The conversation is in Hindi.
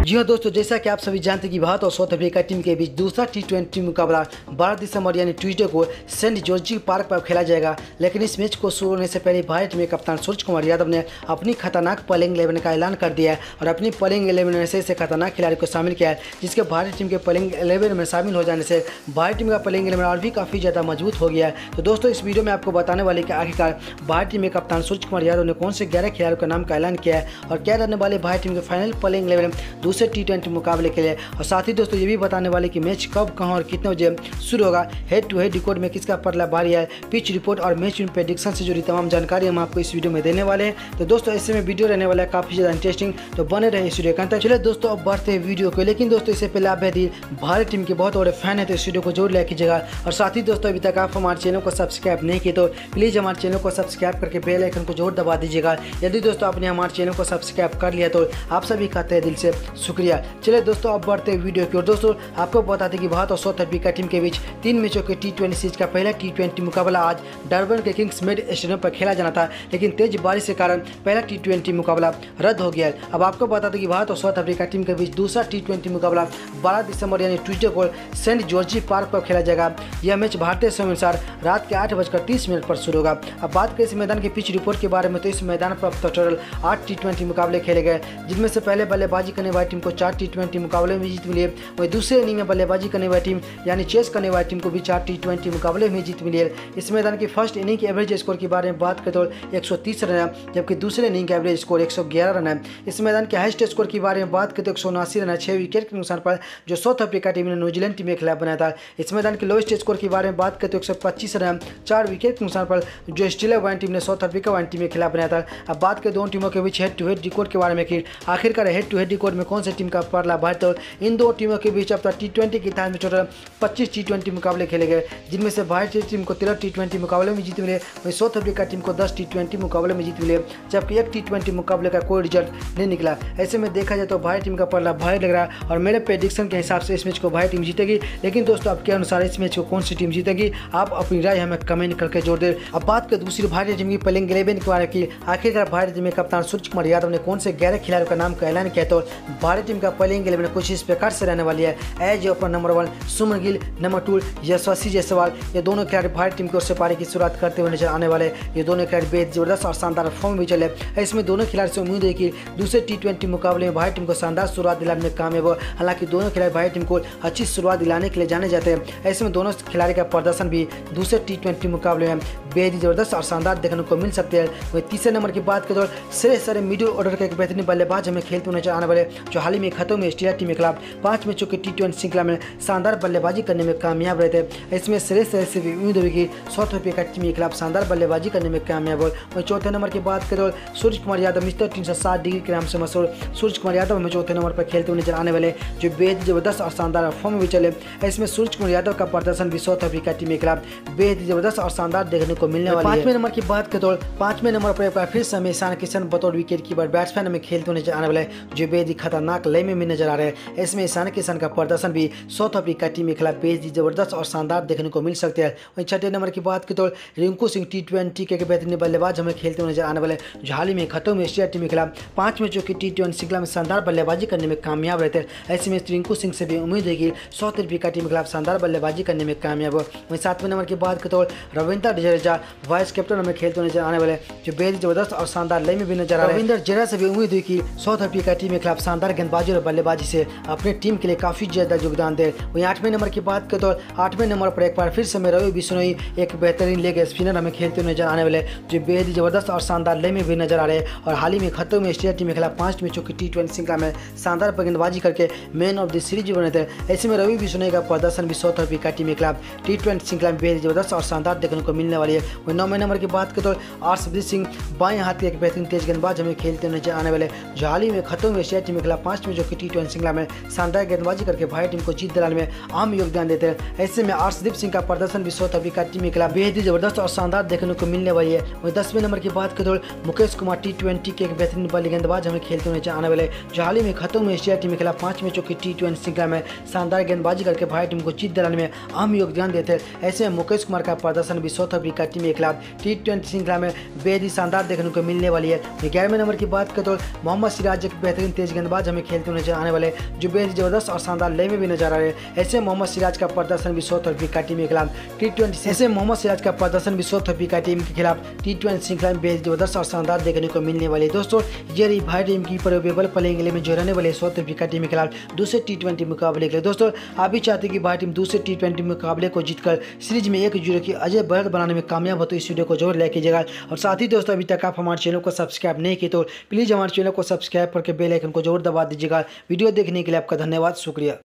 जी हाँ दोस्तों, जैसा कि आप सभी जानते हैं कि भारत और साउथ अफ्रीका टीम के बीच दूसरा T20 मुकाबला 12 दिसंबर यानी ट्यूसडे को सेंट जॉर्ज पार्क पर खेला जाएगा। लेकिन इस मैच को शुरू होने से पहले भारत टीम के कप्तान सूर्य कुमार यादव ने अपनी खतरनाक प्लेइंग 11 का ऐलान कर दिया है और अपनी प्लेइंग 11 में से खतरनाक खिलाड़ी को शामिल किया है, जिसके भारतीय टीम के प्लेइंग 11 में शामिल हो जाने से भारतीय टीम का प्लेइंग 11 और भी काफ़ी ज़्यादा मजबूत हो गया है। तो दोस्तों, इस वीडियो में आपको बताने वाले कि आखिरकार भारतीय टीम के कप्तान सूर्य कुमार यादव ने कौन से 11 खिलाड़ियों का नाम का ऐलान किया है और क्या रहने वाले भारतीय टीम के फाइनल प्लेइंग 11 दूसरे T20 मुकाबले के लिए। और साथ ही दोस्तों, ये भी बताने वाले कि मैच कब, कहां और कितने बजे शुरू होगा, हेड टू हेड रिकॉर्ड में किसका पलड़ा भारी है, पिच रिपोर्ट और मैच विन प्रेडिक्शन से जुड़ी तमाम जानकारी हम आपको इस वीडियो में देने वाले हैं। तो दोस्तों, ऐसे में वीडियो रहने वाला है काफ़ी ज़्यादा इंटरेस्टिंग, तो बने रहे इस वीडियो के अंदर। चलिए दोस्तों, अब बढ़ते हैं वीडियो को। लेकिन दोस्तों, इससे पहले आप यदि भारत टीम के बहुत बड़े फैन है तो इस वीडियो को जरूर लाइक कीजिएगा। और साथ ही दोस्तों, अभी तक आप हमारे चैनल को सब्सक्राइब नहीं किए तो प्लीज़ हमारे चैनल को सब्सक्राइब करके बेल आइकन को जरूर दबा दीजिएगा। यदि दोस्तों आपने हमारे चैनल को सब्सक्राइब कर लिया तो आप सभी का तहे दिल से शुक्रिया। चलिए दोस्तों, अब बढ़ते हैं वीडियो की ओर। दोस्तों, आपको बता दें कि भारत और साउथ अफ्रीका टीम के बीच 3 मैचों के T20 सीरीज का पहला T20 मुकाबला आज डरबन के किंग्समेड स्टेडियम पर खेला जाना था, लेकिन तेज बारिश के कारण पहला T20 मुकाबला रद्द हो गया है। अब आपको बता दें कि भारत और साउथ अफ्रीका टीम के बीच दूसरा T20 मुकाबला 12 दिसंबर यानी ट्यूसडे को सेंट जॉर्ज पार्क पर खेला जाएगा। यह मैच भारतीय समय अनुसार रात के 8:30 पर शुरू होगा। अब बात करें इस मैदान की पिच रिपोर्ट के बारे में, तो इस मैदान पर अब तक टोटल 8 T20 मुकाबले खेले गए, जिनमें से पहले बल्लेबाजी करने वाली टीम को 4 T20 मुकाबले में जीत मिली है। वहीं दूसरे इनिंग में बल्लेबाजी करने वाली टीम यानी चेस करने वाली टीम को भी 4 T20 मुकाबले में जीत मिली है। इस मैदान की फर्स्ट इनिंग के एवरेज स्कोर के बारे में बात करें तो 130 रन है, जबकि दूसरे इनिंग का एवरेज स्कोर 111 रन है। इस मैदान के हाईएस्ट स्कोर के बारे में बात करें तो 179 रन है 6 विकेट के नुकसान पर, जो साउथ अफ्रीका टीम ने न्यूजीलैंड टीम के खिलाफ बनाया था। इस मैदान के लोएस्ट स्कोर के बारे में बात करें तो 125 रन है 4 विकेट के नुकसान पर, जो ऑस्ट्रेलिया वाइन टीम ने साउथ अफ्रीका वाइन टीम के खिलाफ बनाया था। अब बात करें दोनों टीमों के बीच हेड टू हेड रिकॉर्ड के बारे में कि आखिरकार हेड टू हेड रिकॉर्ड में कौन सी टीम का पलड़ा भारी, तो इन दो टीमों के बीच अब तक T20 के इतिहास में टोटल 25 T20 मुकाबले खेले गए, जिनमें से भारतीय टीम को 13 T20 मुकाबले में जीत मिले, वहीं साउथ अफ्रीका टीम को 10 T20 मुकाबले में जीत मिले, जबकि एक T20 मुकाबले का कोई रिजल्ट नहीं निकला। ऐसे में देखा जाए तो भारतीय टीम का पलड़ा भारी लग रहा है और मेरे प्रेडिक्शन के हिसाब से इस मैच को भारतीय टीम जीतेगी। लेकिन दोस्तों, आपके अनुसार इस मैच को कौन सी टीम जीतेगी, आप अपनी राय हमें कमेंट करके जोड़ दें। अब बात करें दूसरी भारतीय टीम की प्लेइंग 11 के बारे में कि आखिरकार भारतीय टीम के कप्तान सूर्य कुमार यादव ने कौन से 11 खिलाड़ियों का नाम का ऐलान किया, तो भारतीय टीम का प्लेइंग 11 कुछ इस प्रकार से रहने वाली है। As opener number 1 Suman Gill, number 2 Yashasvi Jaiswal. ये दोनों खिलाड़ी भारतीय टीम की ओर से पारी की शुरुआत करते हुए नजर आने वाले। ये दोनों खिलाड़ी बेहद जबरदस्त और शानदार फॉर्म में चले। इसमें दोनों खिलाड़ी से उम्मीद है कि दूसरे T20 मुकाबले में भारतीय टीम को शानदार शुरुआत दिलाने में कामयाब हो। हालांकि दोनों खिलाड़ी भारतीय टीम को अच्छी शुरुआत दिलाने के लिए जाने जाते हैं। ऐसे में दोनों खिलाड़ी का प्रदर्शन भी दूसरे T20 मुकाबले में बेहद ही जबरदस्त और शानदार देखने को मिल सकते हैं। वहीं तीसरे नंबर की बात करें तो श्रेयस अय्यर मिडिल ऑर्डर का एक बेहतरीन बल्लेबाज हमें खेलते हुए नजर आने वाले, जो हाल ही में खत्म में ऑस्ट्रेलिया टीम के खिलाफ 5 मैचों की T20 श्रृंखला में शानदार बल्लेबाजी करने में कामयाब रहे थे। इसमें श्रेयस अय्यर से भी उम्मीद होगी कि साउथ अफ्रीका टीम के खिलाफ शानदार बल्लेबाजी करने में कामयाब हो। वहीं चौथे नंबर की बात करें तो सूर्य कुमार यादव मिस्टर 360 डिग्री के नाम से मशहूर सूर्य कुमार यादव हमें चौथे नंबर पर खेलते हुए नजर आने वाले, जो बेहद जबरदस्त और शानदार फॉर्म में चले। इसमें सूर्य कुमार यादव का प्रदर्शन भी साउथ अफ्रीका टीम के खिलाफ बेहद जबरदस्त और शानदार देखने को मिलने वाला है। 5वें नंबर की बात करें तो 5वें नंबर पर फिर से हमें ईशान किशन बतौर विकेट कीपर बैट्समैन हमें खेलते हुए नजर आने वाले, जो बेहद ही खतरनाक लय में नजर आ रहे हैं। इसमें ईशान किशन का प्रदर्शन भी साउथ अफ्रीका टीम के खिलाफ बेहद ही जबरदस्त और शानदार देखने को मिल सकते हैं। वहीं छठे नंबर की बात करें तो रिंकू सिंह T20 के बेहतरीन बल्लेबाज हमें खेलते हुए नजर आने वाले, जो हाल ही में खत्म में ऑस्ट्रेलिया टीम के खिलाफ 5 मैचों की T20 श्रृंखला में शानदार बल्लेबाजी करने में कामयाब रहते हैं। ऐसे में रिंकू सिंह से भी उम्मीद है कि साउथ अफ्रीका टीम के खिलाफ शानदार बल्लेबाजी करने में कामयाब हो। वहीं 7वें नंबर की बात करें तो रविंद्र जडेजा वाइस कैप्टन हमें खेलते हुए नजर आने वाले, जो बेहद जबरदस्त और शानदार लय में भी नजर आ रहे हैं। रविंद्र जडेजा से भी उम्मीद हुई कि साउथ अफ्रीका टीम के खिलाफ शानदार गेंदबाजी और बल्लेबाजी से अपने टीम के लिए काफी ज्यादा योगदान दे। वहीं 8वें नंबर की बात करें तो 8वें नंबर पर एक बार फिर से रवि बिश्नोई एक बेहतरीन लेग स्पिनर हमें खेलते हुए नजर आने वाले, जो बेहद जबरदस्त और शानदार लय में भी नजर आ रहे हैं और हाल ही में खत्म में ऑस्ट्रेलिया टीम के खिलाफ 5 मैचों की T20 श्रृंखला में शानदार गेंदबाजी करके मैन ऑफ द सीरीज बने थे। ऐसे में रवि बिश्नोई का प्रदर्शन भी साउथ अफ्रीका टीम के खिलाफ T20 श्रृंखला में बेहद जबरदस्त और शानदार देखने को मिलने वाली है। वहीं 9वें नंबर की बात करें तो अर्शदीप सिंह बाएं हाथ के एक बेहतरीन तेज गेंदबाज हमें खेलते हुए नजर आने वाले, जो हाल ही में खत्म में ऑस्ट्रेलिया टीम के खिलाफ 5 मैचों की T20 श्रृंखला में शानदार गेंदबाजी करके भारतीय टीम को जीत दिलाने में अहम योगदान देते हैं। ऐसे में अर्शदीप सिंह का प्रदर्शन भी साउथ अफ्रीका टीम के खिलाफ बेहद ही जबरदस्त और शानदार देखने को मिलने वाली है। वहीं 10वें नंबर की बात करें तो मुकेश कुमार T20 के एक बेहतरीन बल्ले गेंदबाज हमें खेलते हुए नजर आने वाले, जो हाल ही में खत्म में ऑस्ट्रेलिया टीम के खिलाफ 5 मैचों की T20 श्रृंखला में शानदार गेंदबाजी करके भारतीय टीम को जीत दिलाने में अहम योगदान देते हैं। ऐसे में मुकेश कुमार का प्रदर्शन भी साउथ अफ्रीका टीम के खिलाफ T20 श्रृंखला में बेहद ही शानदार देखने को मिलने वाली है। 11वें नंबर की बात करें तो मोहम्मद सिराज एक बेहतरीन तेज गेंदबाज में खेलते हुए नजर आने वाले जो बेहद जबरदस्त और शानदार लय में भी नजर आ रहे हैं। ऐसे मोहम्मद सिराज का प्रदर्शन भी साउथ अफ्रीका टीम के खिलाफ T20 श्रृंखला में बेहद जबरदस्त और शानदार देखने को मिलने वाली है। दोस्तों ये रही भारतीय टीम की प्रोबेबल प्लेइंग में जो रहने वाले साउथ अफ्रीका टीम के खिलाफ दूसरे T20 मुकाबले के लिए। दोस्तों आप भी चाहते हैं कि भारतीय टीम दूसरे T20 मुकाबले को जीतकर सीरीज में 1-0 की अजय बढ़त बनाने में कामयाब हो, तो इस वीडियो को जरूर लाइक कीजिएगा। और साथ ही दोस्तों अभी तक आप हमारे चैनल को सब्सक्राइब नहीं किए तो प्लीज़ हमारे चैनल को सब्सक्राइब करके बेल आइकन को जरूर दबा दीजिएगा। वीडियो देखने के लिए आपका धन्यवाद, शुक्रिया।